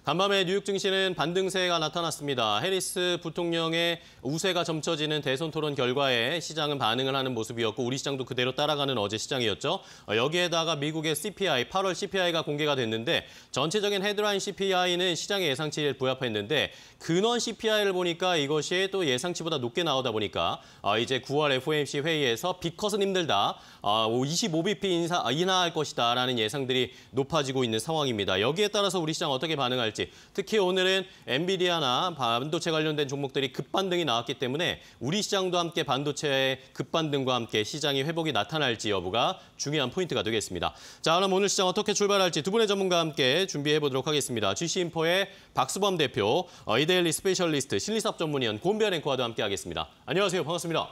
간밤에 뉴욕 증시는 반등세가 나타났습니다. 해리스 부통령의 우세가 점쳐지는 대선 토론 결과에 시장은 반응을 하는 모습이었고 우리 시장도 그대로 따라가는 어제 시장이었죠. 여기에다가 미국의 CPI, 8월 CPI가 공개가 됐는데 전체적인 헤드라인 CPI는 시장의 예상치에 부합했는데 근원 CPI를 보니까 이것이 또 예상치보다 높게 나오다 보니까 이제 9월 FOMC 회의에서 빅컷은 힘들다. 25bp 인하할 것이다라는 예상들이 높아지고 있는 상황입니다. 여기에 따라서 우리 시장 어떻게 반응할지 특히 오늘은 엔비디아나 반도체 관련된 종목들이 급반등이 나왔기 때문에 우리 시장도 함께 반도체의 급반등과 함께 시장의 회복이 나타날지 여부가 중요한 포인트가 되겠습니다. 자, 그럼 오늘 시장 어떻게 출발할지 두 분의 전문가와 함께 준비해 보도록 하겠습니다. GC인포의 박수범 대표, 이데일리 스페셜리스트, 실리사업 전문위원 고은별 앵커와도 함께 하겠습니다. 안녕하세요. 반갑습니다.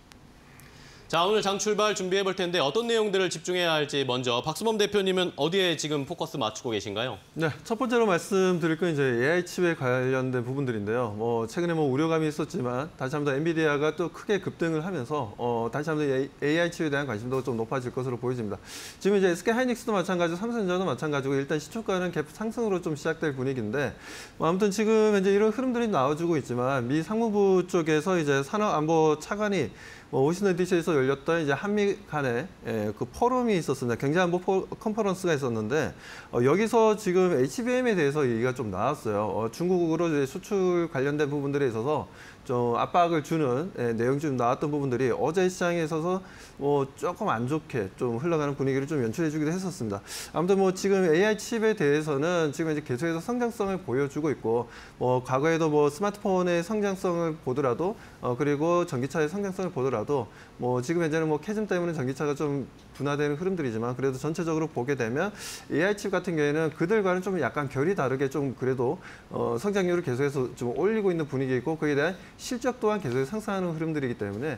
자, 오늘 장 출발 준비해 볼 텐데 어떤 내용들을 집중해야 할지 먼저 박수범 대표님은 어디에 지금 포커스 맞추고 계신가요? 네, 첫 번째로 말씀드릴 건 이제 AI 칩에 관련된 부분들인데요. 최근에 우려감이 있었지만 다시 한번 더 엔비디아가 또 크게 급등을 하면서 다시 한번 AI 칩에 대한 관심도 좀 높아질 것으로 보여집니다. 지금 이제 SK 하이닉스도 마찬가지고 삼성전자도 마찬가지고 일단 시초가는 갭 상승으로 좀 시작될 분위기인데 아무튼 지금 현재 이런 흐름들이 나와주고 있지만 미 상무부 쪽에서 이제 산업안보 차관이 워싱턴 DC에서 열렸던 이제 한미 간의 그 포럼이 있었습니다. 경제안보 컨퍼런스가 있었는데 여기서 지금 HBM에 대해서 얘기가 좀 나왔어요. 중국으로 이제 수출 관련된 부분들에 있어서 좀 압박을 주는 내용이 좀 나왔던 부분들이 어제 시장에 있어서 조금 안 좋게 좀 흘러가는 분위기를 좀 연출해주기도 했었습니다. 아무튼 지금 AI 칩에 대해서는 지금 이제 계속해서 성장성을 보여주고 있고 과거에도 스마트폰의 성장성을 보더라도 그리고 전기차의 성장성을 보더라도 지금 현재는 캐즘 때문에 전기차가 좀 둔화되는 흐름들이지만 그래도 전체적으로 보게 되면 AI 칩 같은 경우에는 그들과는 좀 약간 결이 다르게 좀 그래도 성장률을 계속해서 좀 올리고 있는 분위기이고 그에 대한 실적 또한 계속 상승하는 흐름들이기 때문에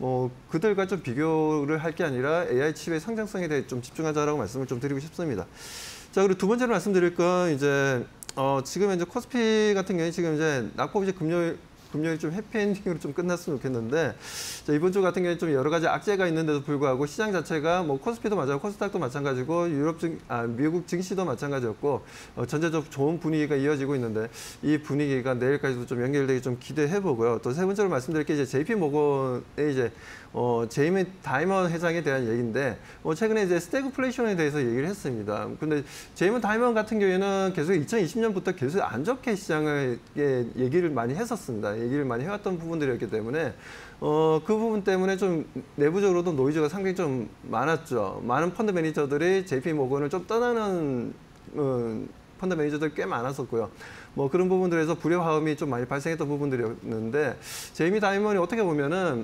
그들과 좀 비교를 할 게 아니라 AI 칩의 성장성에 대해 좀 집중하자라고 말씀을 좀 드리고 싶습니다. 자, 그리고 두 번째로 말씀드릴 건 이제 지금 이제 코스피 같은 경우에 지금 이제 낙폭 이제 금요일 좀 해피엔딩으로 좀 끝났으면 좋겠는데 자, 이번 주 같은 경우에 좀 여러 가지 악재가 있는데도 불구하고 시장 자체가 코스피도 마찬가지고 코스닥도 마찬가지고 미국 증시도 마찬가지였고 전체적으로 좋은 분위기가 이어지고 있는데 이 분위기가 내일까지도 좀 연결되기 좀 기대해 보고요. 또 세 번째로 말씀드릴 게 이제 JP 모건의 이제 제이미 다이먼 회장에 대한 얘기인데 최근에 이제 스태그플레이션에 대해서 얘기를 했습니다. 근데 제이미 다이먼 같은 경우에는 계속 2020년부터 계속 안 좋게 시장을 얘기를 많이 했었습니다. 얘기를 많이 해왔던 부분들이었기 때문에 그 부분 때문에 좀 내부적으로도 노이즈가 상당히 좀 많았죠. 많은 펀드 매니저들이 JP 모건을 좀 떠나는 펀드 매니저들 꽤 많았었고요. 그런 부분들에서 불협화음이 좀 많이 발생했던 부분들이었는데 제이미 다이먼이 어떻게 보면은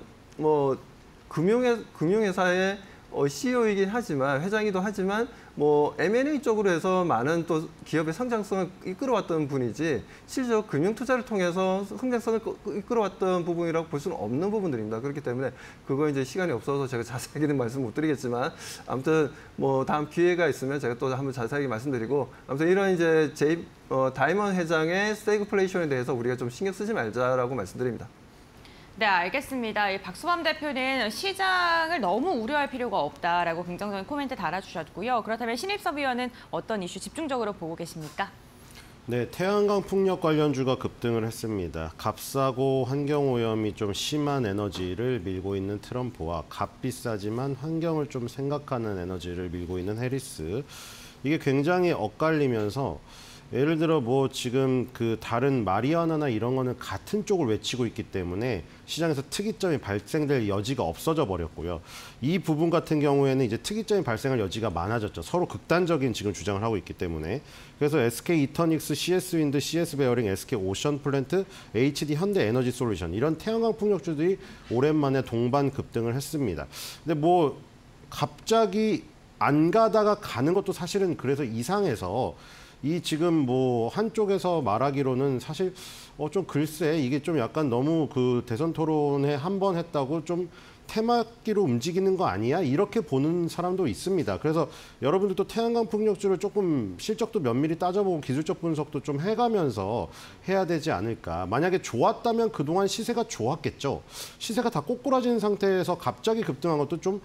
금융회사의 CEO이긴 하지만 회장이기도 하지만 M&A 쪽으로 해서 많은 또 기업의 성장성을 이끌어왔던 분이지 실제로 금융 투자를 통해서 성장성을 이끌어왔던 부분이라고 볼 수는 없는 부분들입니다. 그렇기 때문에 그거 이제 시간이 없어서 제가 자세하게는 말씀 못 드리겠지만 아무튼 다음 기회가 있으면 제가 또 한번 자세하게 말씀드리고 아무튼 이런 이제 다이먼 회장의 스태그플레이션에 대해서 우리가 좀 신경 쓰지 말자라고 말씀드립니다. 네, 알겠습니다. 박수범 대표는 시장을 너무 우려할 필요가 없다라고 긍정적인 코멘트 달아주셨고요. 그렇다면 신입섭 위원은 어떤 이슈 집중적으로 보고 계십니까? 네, 태양광 풍력 관련주가 급등을 했습니다. 값싸고 환경오염이 좀 심한 에너지를 밀고 있는 트럼프와 값비싸지만 환경을 좀 생각하는 에너지를 밀고 있는 해리스. 이게 굉장히 엇갈리면서 예를 들어 지금 다른 마리아나나 이런 거는 같은 쪽을 외치고 있기 때문에 시장에서 특이점이 발생될 여지가 없어져 버렸고요. 이 부분 같은 경우에는 이제 특이점이 발생할 여지가 많아졌죠. 서로 극단적인 지금 주장을 하고 있기 때문에. 그래서 SK 이터닉스, CS 윈드, CS 베어링, SK 오션 플랜트, HD 현대 에너지 솔루션 이런 태양광 풍력주들이 오랜만에 동반 급등을 했습니다. 근데 갑자기 안 가다가 가는 것도 사실은 그래서 이상해서 이 지금 한쪽에서 말하기로는 사실 좀 글쎄 이게 좀 약간 너무 대선 토론에 한 번 했다고 좀 테마기로 움직이는 거 아니야? 이렇게 보는 사람도 있습니다. 그래서 여러분들도 태양광 풍력주를 조금 실적도 면밀히 따져보고 기술적 분석도 좀 해가면서 해야 되지 않을까. 만약에 좋았다면 그동안 시세가 좋았겠죠. 시세가 다 꼬꾸라진 상태에서 갑자기 급등한 것도 좀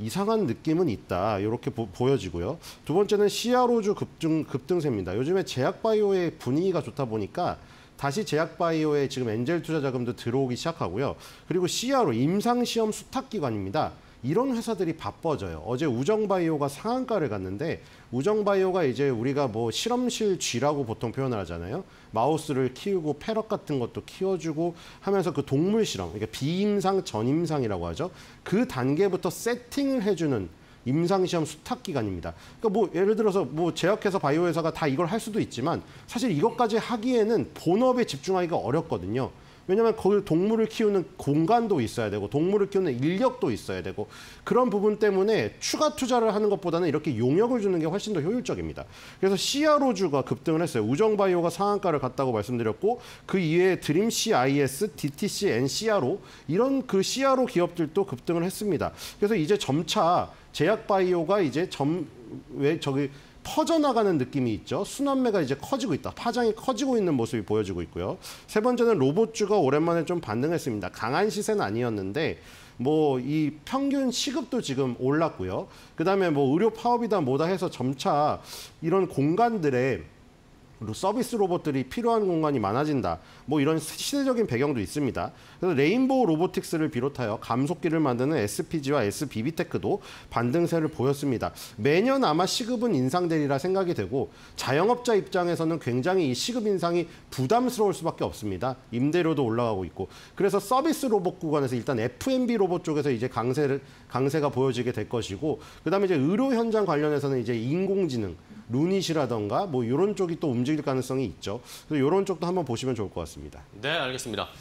이상한 느낌은 있다. 이렇게 보여지고요. 두 번째는 CRO주 급등세입니다. 요즘에 제약바이오의 분위기가 좋다 보니까 다시 제약바이오에 지금 엔젤 투자 자금도 들어오기 시작하고요. 그리고 CRO, 임상시험 수탁기관입니다. 이런 회사들이 바빠져요. 어제 우정바이오가 상한가를 갔는데 우정바이오가 이제 우리가 뭐 실험실 쥐라고 보통 표현을 하잖아요. 마우스를 키우고 패럿 같은 것도 키워주고 하면서 그 동물 실험, 그러니까 비임상, 전임상이라고 하죠. 그 단계부터 세팅을 해주는 임상시험 수탁기관입니다. 그러니까 뭐 예를 들어서 뭐 제약회사, 바이오회사가 다 이걸 할 수도 있지만 사실 이것까지 하기에는 본업에 집중하기가 어렵거든요. 왜냐하면 거기 동물을 키우는 공간도 있어야 되고 동물을 키우는 인력도 있어야 되고 그런 부분 때문에 추가 투자를 하는 것보다는 이렇게 용역을 주는 게 훨씬 더 효율적입니다. 그래서 CRO주가 급등을 했어요. 우정바이오가 상한가를 갔다고 말씀드렸고 그 이외에 드림CIS, DTC, NCRO 이런 그 CRO 기업들도 급등을 했습니다. 그래서 이제 점차 제약바이오가 이제 퍼져나가는 느낌이 있죠. 순환매가 이제 커지고 있다. 파장이 커지고 있는 모습이 보여지고 있고요. 세 번째는 로봇주가 오랜만에 좀 반등했습니다. 강한 시세는 아니었는데 뭐 이 평균 시급도 지금 올랐고요. 그다음에 뭐 의료 파업이다 뭐다 해서 점차 이런 공간들에 서비스 로봇들이 필요한 공간이 많아진다. 뭐 이런 시대적인 배경도 있습니다. 그래서 레인보우 로보틱스를 비롯하여 감속기를 만드는 SPG와 SBB테크도 반등세를 보였습니다. 매년 아마 시급은 인상되리라 생각이 되고 자영업자 입장에서는 굉장히 이 시급 인상이 부담스러울 수밖에 없습니다. 임대료도 올라가고 있고. 그래서 서비스 로봇 구간에서 일단 F&B 로봇 쪽에서 이제 강세가 보여지게 될 것이고 그다음에 이제 의료 현장 관련해서는 이제 인공지능 루닛이라던가 뭐 이런 쪽이 또 움직일 가능성이 있죠. 그래서 이런 쪽도 한번 보시면 좋을 것 같습니다. 네, 알겠습니다.